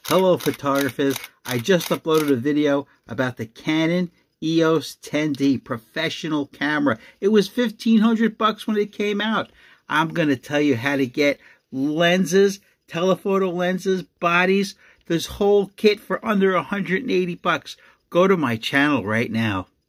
Hello photographers, I just uploaded a video about the Canon EOS 10D professional camera. It was $1,500 when it came out. I'm going to tell you how to get lenses, telephoto lenses, bodies, this whole kit for under $180. Go to my channel right now.